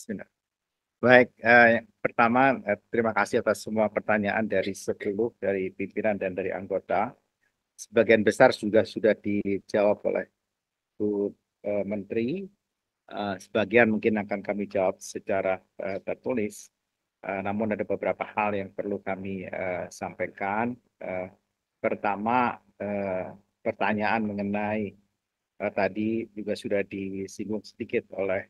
Benar. Baik, pertama, terima kasih atas semua pertanyaan dari 10 dari pimpinan dan dari anggota. Sebagian besar sudah dijawab oleh Bu, Menteri, sebagian mungkin akan kami jawab secara, tertulis, namun ada beberapa hal yang perlu kami, sampaikan. Pertama, pertanyaan mengenai, tadi juga sudah disinggung sedikit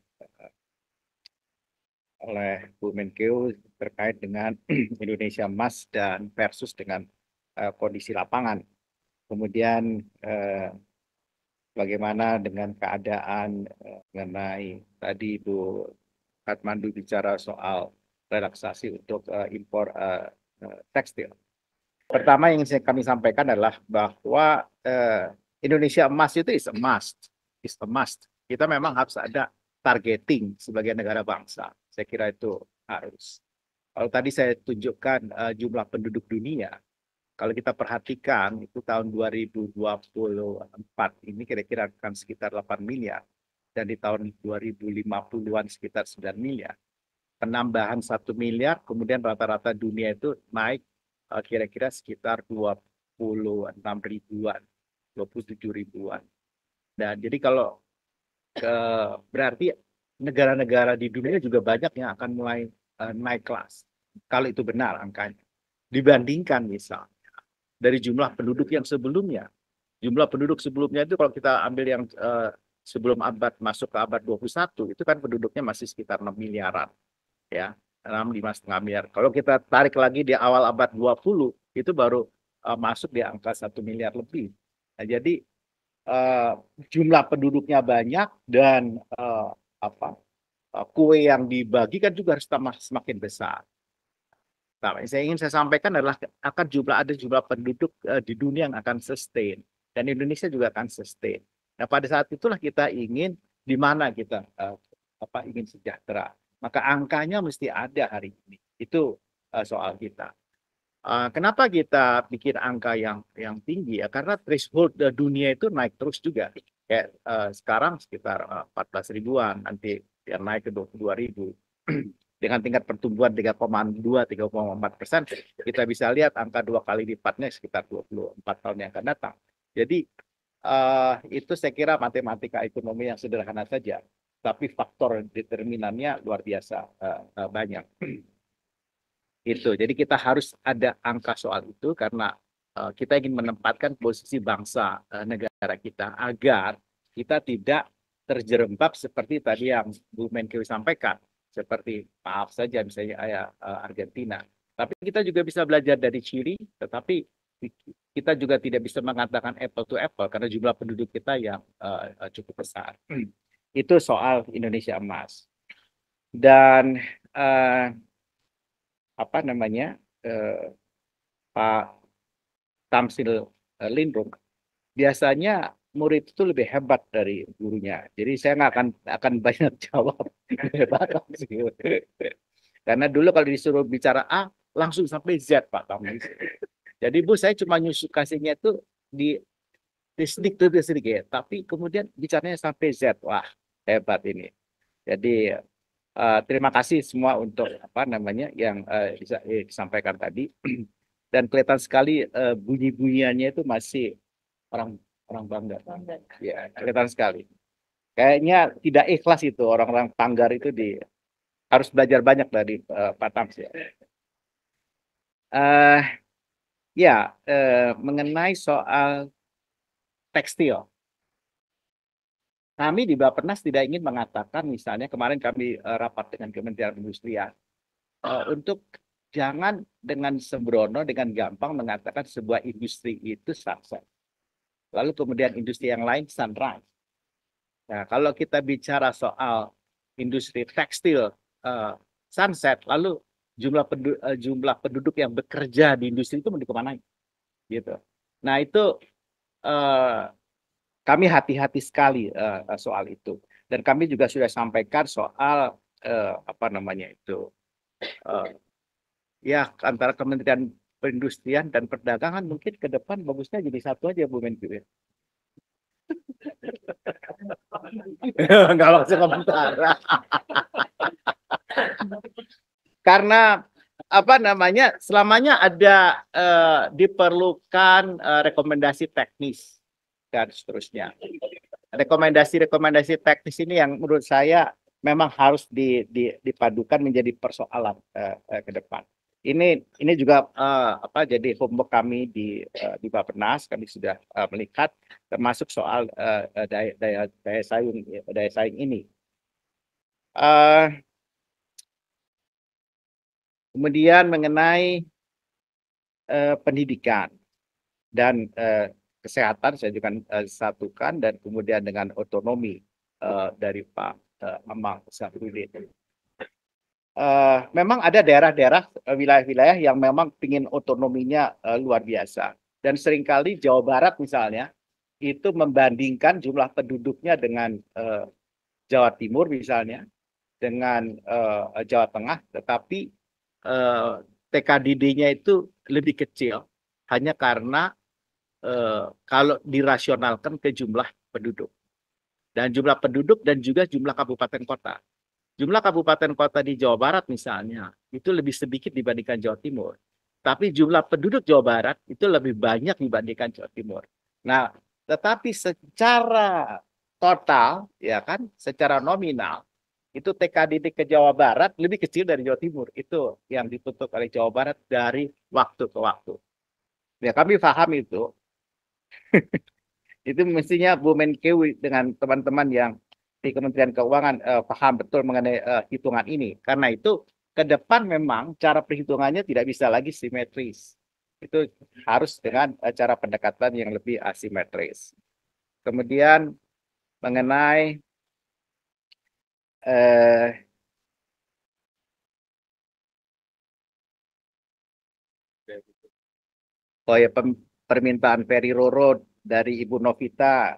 oleh Bu Menkeu terkait dengan Indonesia Emas dan versus dengan kondisi lapangan. Kemudian bagaimana dengan keadaan mengenai tadi Bu Katmandu bicara soal relaksasi untuk impor tekstil. Pertama yang ingin kami sampaikan adalah bahwa Indonesia Emas itu is a must, is a must. Kita memang harus ada targeting sebagai negara bangsa. Saya kira itu harus. Kalau tadi saya tunjukkan jumlah penduduk dunia, kalau kita perhatikan itu tahun 2024 ini kira-kira akan sekitar 8 miliar dan di tahun 2050-an sekitar 9 miliar. Penambahan 1 miliar, kemudian rata-rata dunia itu naik kira-kira sekitar 26 ribuan, 27 ribuan. Dan jadi kalau berarti negara-negara di dunia juga banyak yang akan mulai naik kelas. Kalau itu benar angkanya. Dibandingkan misalnya dari jumlah penduduk yang sebelumnya. Jumlah penduduk sebelumnya itu kalau kita ambil yang sebelum abad masuk ke abad 21 itu kan penduduknya masih sekitar 6 miliaran ya. 5,5 miliar. Kalau kita tarik lagi di awal abad 20 itu baru masuk di angka 1 miliar lebih. Nah, jadi jumlah penduduknya banyak dan kue yang dibagi kan juga harus semakin besar. Nah, yang saya sampaikan adalah ada jumlah penduduk di dunia yang akan sustain dan Indonesia juga akan sustain. Nah, pada saat itulah kita ingin di mana kita ingin sejahtera. Maka angkanya mesti ada hari ini. Itu soal kita. Kenapa kita bikin angka yang tinggi ya? Karena threshold dunia itu naik terus juga. Kayak sekarang sekitar 14 ribuan, nanti yang naik ke 22 ribu. Dengan tingkat pertumbuhan 3,2-3,4%, kita bisa lihat angka 2 kali lipatnya sekitar 24 tahun yang akan datang. Jadi itu saya kira matematika ekonomi yang sederhana saja, tapi faktor determinannya luar biasa banyak. Itu. Jadi kita harus ada angka soal itu karena kita ingin menempatkan posisi bangsa negara kita agar kita tidak terjerembab seperti tadi yang Bu Menkeu sampaikan, seperti maaf saja misalnya Argentina. Tapi kita juga bisa belajar dari Chili, tetapi kita juga tidak bisa mengatakan apple to apple karena jumlah penduduk kita yang cukup besar. Itu soal Indonesia Emas. Dan Pak Tamsil Lindrung, biasanya murid itu lebih hebat dari gurunya. Jadi saya nggak akan banyak jawab. Karena dulu kalau disuruh bicara A, langsung sampai Z, Pak Tamsil. Jadi Bu, saya cuma kasihnya itu di sedikit, tapi kemudian bicaranya sampai Z. Wah, hebat ini. Jadi terima kasih semua untuk yang disampaikan tadi. Dan kelihatan sekali bunyi-bunyiannya itu masih orang bangga. Ya, kelihatan sekali. Kayaknya tidak ikhlas itu orang-orang Panggar itu harus belajar banyak dari Pak Tams ya. Mengenai soal tekstil. Kami di Bappenas tidak ingin mengatakan misalnya kemarin kami rapat dengan Kementerian Perindustrian untuk jangan dengan sembrono, dengan gampang mengatakan sebuah industri itu sunset. Lalu kemudian industri yang lain sunrise. Nah, kalau kita bicara soal industri tekstil sunset, lalu jumlah penduduk yang bekerja di industri itu mau dikemanain? Gitu. Nah, itu kami hati-hati sekali soal itu. Dan kami juga sudah sampaikan soal antara Kementerian Perindustrian dan Perdagangan mungkin ke depan bagusnya jadi satu aja Bu Menkeu. Nggak langsung komentar. karena apa namanya, selamanya ada diperlukan rekomendasi teknis dan seterusnya. Rekomendasi teknis ini yang menurut saya memang harus dipadukan menjadi persoalan ke depan. Ini juga apa, jadi homework kami di Bappenas. Kami sudah melihat termasuk soal daya saing ini. Kemudian mengenai pendidikan dan kesehatan saya juga satukan, dan kemudian dengan otonomi dari Pak Amang Safruddin. Memang ada daerah-daerah, wilayah-wilayah yang memang ingin otonominya luar biasa, dan seringkali Jawa Barat misalnya itu membandingkan jumlah penduduknya dengan Jawa Timur misalnya, dengan Jawa Tengah, tetapi TKDD-nya itu lebih kecil hanya karena kalau dirasionalkan ke jumlah penduduk dan juga jumlah kabupaten kota. Jumlah kabupaten kota di Jawa Barat misalnya itu lebih sedikit dibandingkan Jawa Timur, tapi jumlah penduduk Jawa Barat itu lebih banyak dibandingkan Jawa Timur. Nah, tetapi secara total, ya kan, secara nominal itu TKDD ke Jawa Barat lebih kecil dari Jawa Timur. Itu yang dituntut oleh Jawa Barat dari waktu ke waktu. Ya, kami paham itu. Itu mestinya Bu Menkeu dengan teman-teman yang di Kementerian Keuangan paham betul mengenai hitungan ini. Karena itu ke depan memang cara perhitungannya tidak bisa lagi simetris. Itu harus dengan cara pendekatan yang lebih asimetris. Kemudian mengenai permintaan Ferry Roro dari Ibu Novita,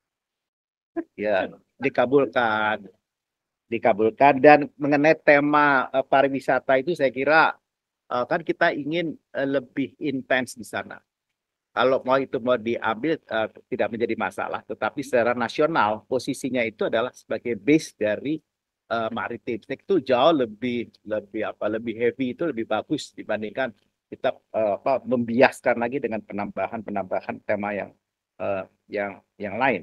ya dikabulkan. Dan mengenai tema pariwisata itu saya kira kan kita ingin lebih intens di sana. Kalau mau diambil tidak menjadi masalah, tetapi secara nasional posisinya itu adalah sebagai base dari maritim. Itu jauh lebih heavy, itu lebih bagus dibandingkan kita membiaskan lagi dengan penambahan tema yang lain.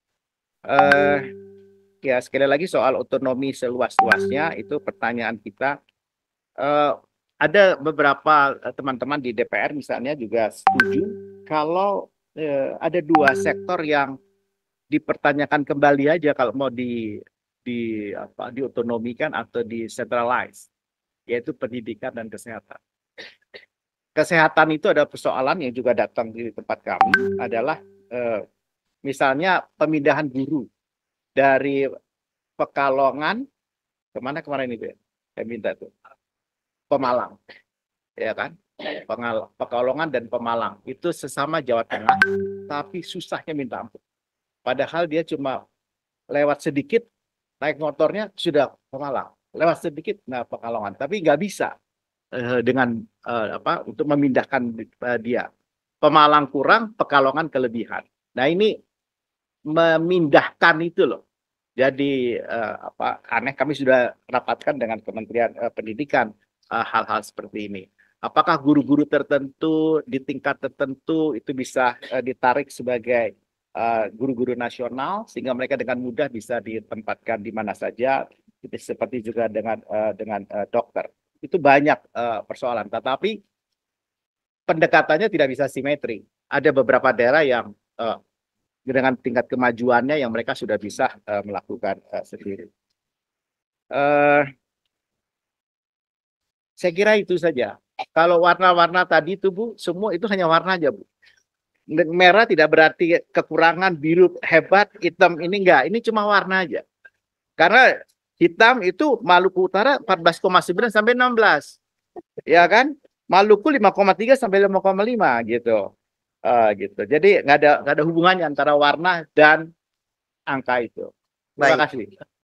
Ya, sekali lagi soal otonomi seluas-luasnya itu pertanyaan kita. Ada beberapa teman-teman di DPR misalnya juga setuju kalau ada dua sektor yang dipertanyakan kembali aja kalau mau diotonomikan atau decentralize, yaitu pendidikan dan kesehatan. Kesehatan itu ada persoalan yang juga datang di tempat kami adalah misalnya pemindahan guru dari Pekalongan kemana kemarin itu ya? Saya minta tuh Pemalang, ya kan? Pekalongan dan Pemalang itu sesama Jawa Tengah, tapi susahnya minta ampun. Padahal dia cuma lewat sedikit naik motornya sudah Pemalang, lewat sedikit nah Pekalongan, tapi nggak bisa dengan untuk memindahkan dia. Pemalang kurang, Pekalongan kelebihan. Nah ini memindahkan itu loh. Jadi aneh, kami sudah rapatkan dengan Kementerian Pendidikan hal-hal seperti ini. Apakah guru-guru tertentu di tingkat tertentu itu bisa ditarik sebagai guru-guru nasional sehingga mereka dengan mudah bisa ditempatkan di mana saja, seperti juga dengan dokter. Itu banyak persoalan, tetapi pendekatannya tidak bisa simetri. Ada beberapa daerah yang dengan tingkat kemajuannya yang mereka sudah bisa melakukan sendiri. Saya kira itu saja. Kalau warna-warna tadi itu Bu, semua itu hanya warna aja Bu. Merah tidak berarti kekurangan, biru hebat, hitam ini enggak. Ini cuma warna aja. Karena hitam itu Maluku Utara 14,9 sampai 16. Ya kan? Maluku 5,3 sampai 5,5 gitu. Gitu. Jadi nggak ada hubungannya antara warna dan angka itu. Terima kasih.